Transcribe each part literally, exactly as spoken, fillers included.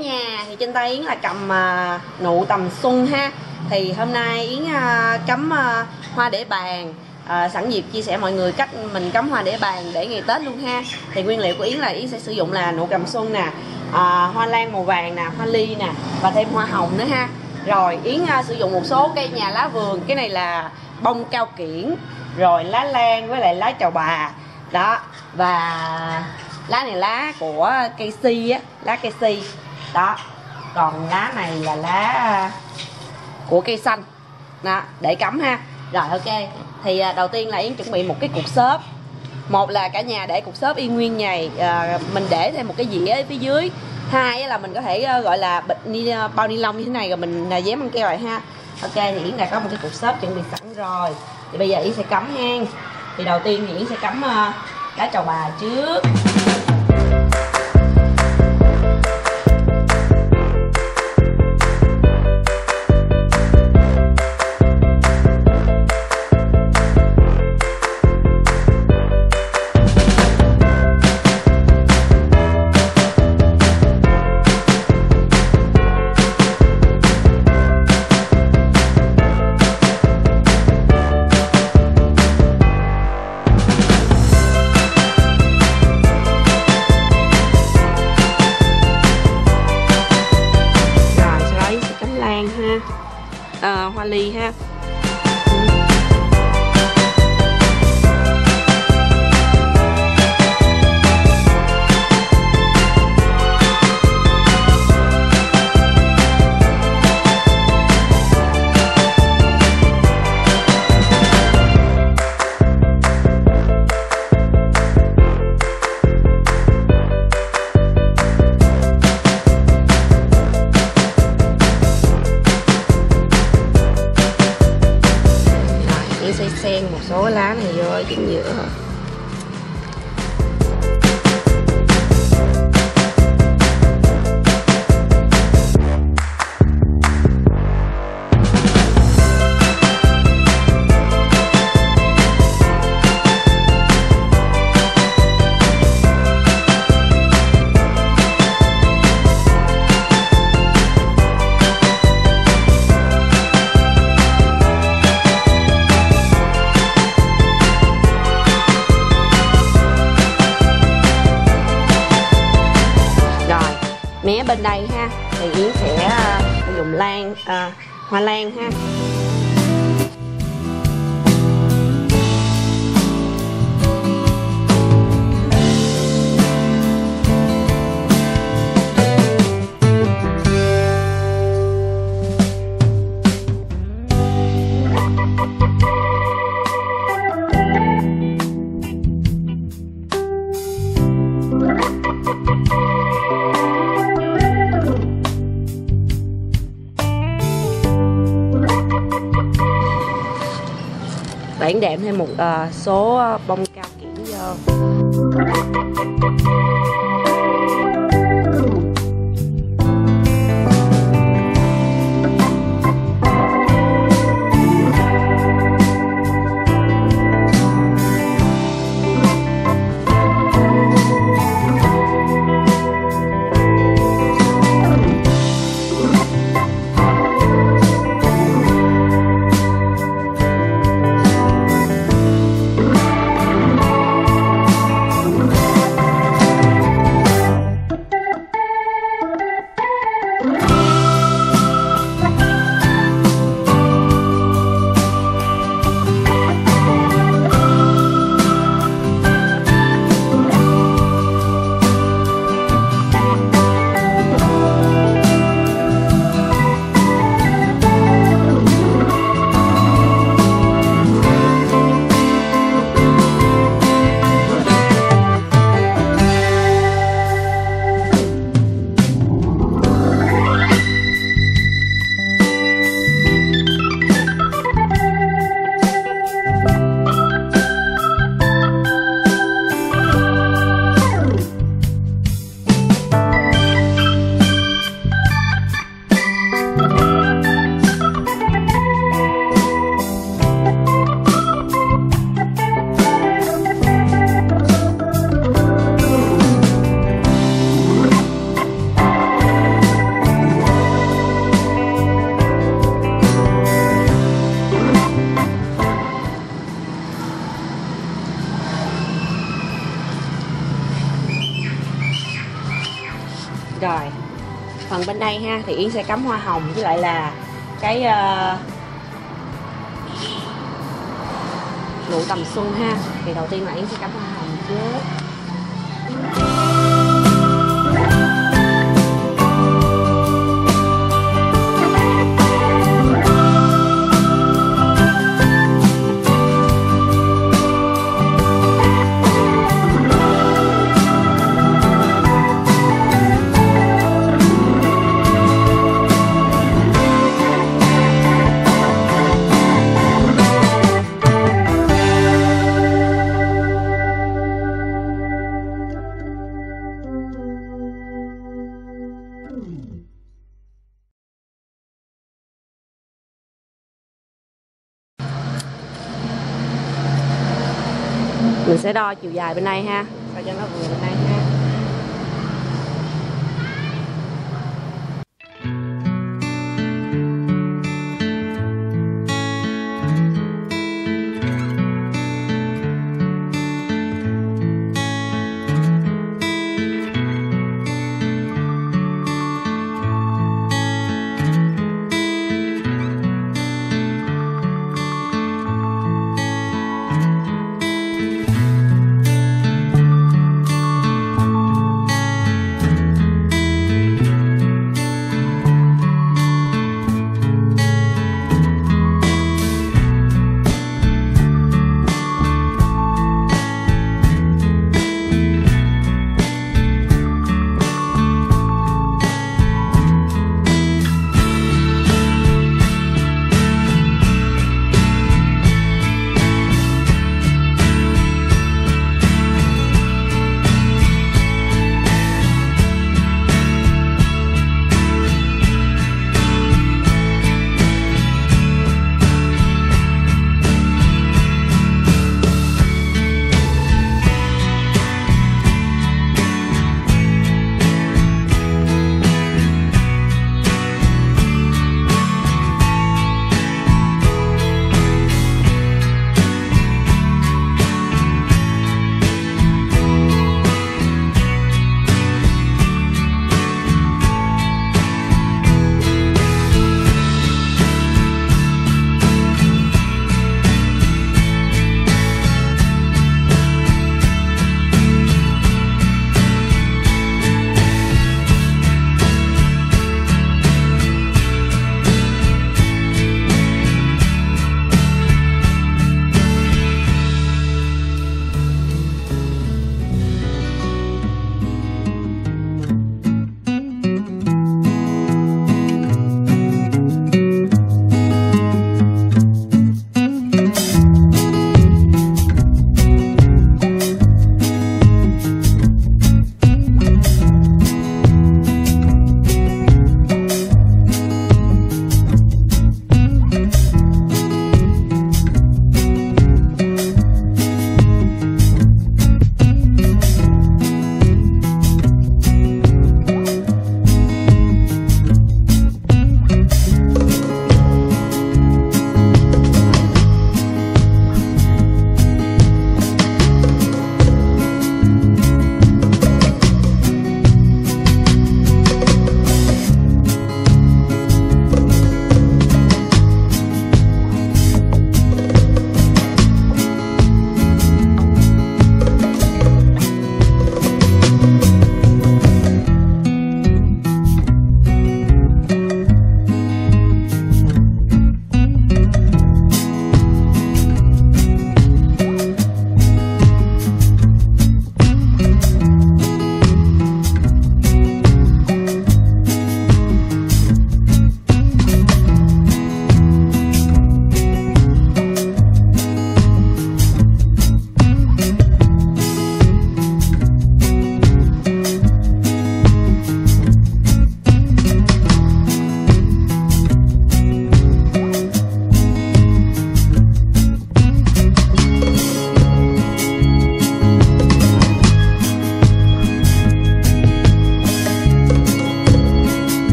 nhà, thì trên tay Yến là cầm uh, nụ tầm xuân ha. Thì hôm nay Yến uh, cắm uh, hoa để bàn. uh, Sẵn dịp chia sẻ mọi người cách mình cắm hoa để bàn để ngày Tết luôn ha. Thì nguyên liệu của Yến là Yến sẽ sử dụng là nụ cầm xuân nè, uh, hoa lan màu vàng nè, hoa ly nè, và thêm hoa hồng nữa ha. Rồi Yến uh, sử dụng một số cây nhà lá vườn. Cái này là bông cao kiển, rồi lá lan với lại lá chào bà đó. Và lá này lá của cây si á, lá cây si đó. Còn lá này là lá của cây xanh đó, để cắm ha. Rồi ok, thì đầu tiên là Yến chuẩn bị một cái cục xốp. Một là cả nhà để cục xốp y nguyên nhầy, à, mình để thêm một cái dĩa ở phía dưới. Hai là mình có thể gọi là bịch ni bao ni lông như thế này rồi mình dán băng keo lại ha. Ok, thì Yến đã có một cái cục xốp chuẩn bị sẵn rồi. Thì bây giờ Yến sẽ cắm nha. Thì đầu tiên thì Yến sẽ cắm uh, lá chầu bà trước. À, hoa ly ha. Sẽ xen một số lá này vô ở chính giữa thôi. Mé bên đây ha, thì Yến sẽ uh, dùng lan, uh, hoa lan ha. Bạn đệm thêm một uh, số bông cao kiển vô. Rồi phần bên đây ha thì Yến sẽ cắm hoa hồng với lại là cái uh, nụ tầm xuân ha. Thì đầu tiên là Yến sẽ cắm hoa hồng trước. Mình sẽ đo chiều dài bên đây ha, sao cho nó vừa bên đây ha.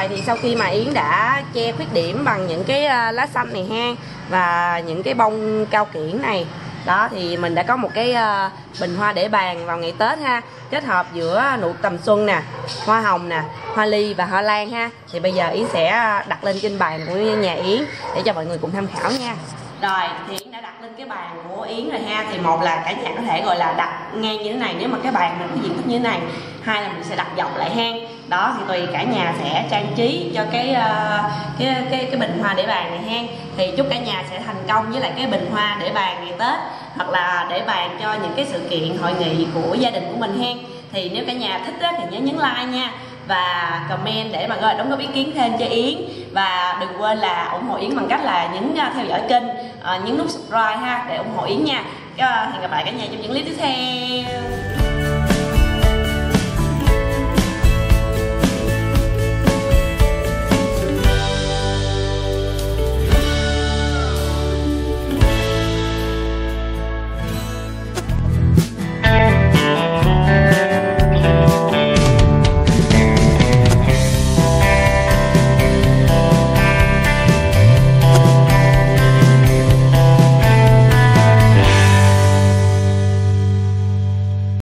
Rồi thì sau khi mà Yến đã che khuyết điểm bằng những cái lá xanh này ha, và những cái bông cao kiển này đó, thì mình đã có một cái bình hoa để bàn vào ngày Tết ha, kết hợp giữa nụ tầm xuân nè, hoa hồng nè, hoa ly và hoa lan ha. Thì bây giờ Yến sẽ đặt lên trên bàn của nhà Yến để cho mọi người cùng tham khảo nha. Rồi thì Yến đã đặt lên cái bàn của Yến rồi ha. Thì một là cả nhà có thể gọi là đặt ngang như thế này nếu mà cái bàn mình có diện tích như thế này, hai là mình sẽ đặt dọc lại ha. Đó thì tùy cả nhà sẽ trang trí cho cái cái cái cái bình hoa để bàn này ha. Thì chúc cả nhà sẽ thành công với lại cái bình hoa để bàn ngày Tết, hoặc là để bàn cho những cái sự kiện hội nghị của gia đình của mình ha. Thì nếu cả nhà thích á, thì nhớ nhấn like nha, và comment để mà gọi đóng góp ý kiến thêm cho Yến. Và đừng quên là ủng hộ Yến bằng cách là nhấn theo dõi kênh, nhấn nút subscribe ha để ủng hộ Yến nha. Hẹn gặp lại cả nhà trong những clip tiếp theo.